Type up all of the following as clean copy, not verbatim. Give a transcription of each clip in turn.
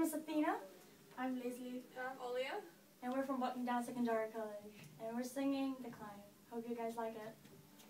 is Athena. I'm Lesley. I'm Olia. And we're from Walking Down Secondary College. And we're singing The Climb. Hope you guys like it.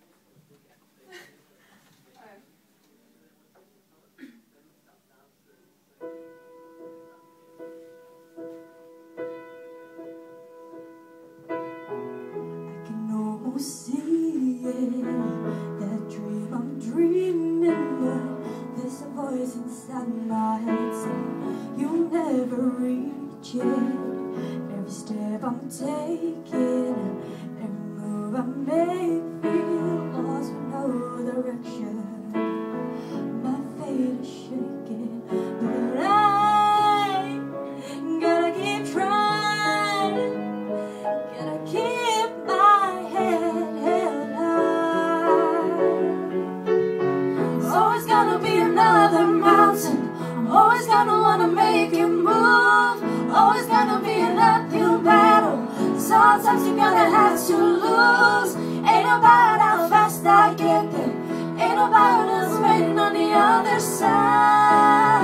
I can almost see it, that dream I'm dreaming, but there's a voice inside my head saying you'll never reach it. Every step I'm taking, every move I make, feel lost with no direction. My fate is shaking, but I gotta keep trying, gotta keep my head held high. There's always gonna be another mountain, I'm always gonna wanna make it move. Always gonna be an uphill battle, sometimes you're gonna have to lose. Ain't about how fast I get there, ain't about us waiting on the other side.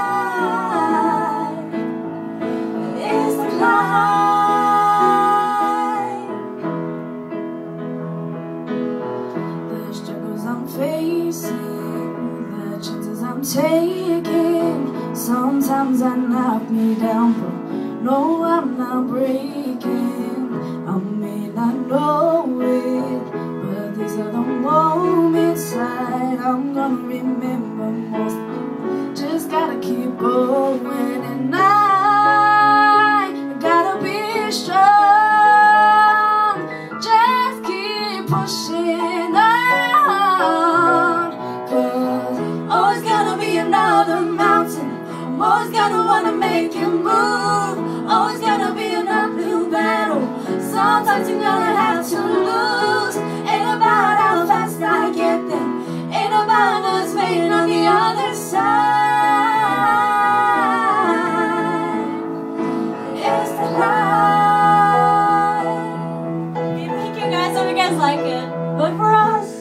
It's the climb. The struggles I'm facing, the chances I'm taking, sometimes I knock me down, but no, I'm not breaking. I may not know it, but these are the moments I'm gonna remember most. Just gotta keep going, and I gotta be strong. Just keep pushing on, 'cause always gonna be another mountain, I'm always gonna wanna make you move. Always gonna be an uphill battle, sometimes you're gonna have to lose. Ain't about how fast I get there, ain't about us waiting on the other side. It's the climb. Thank you guys, hope you guys like it. Vote for us.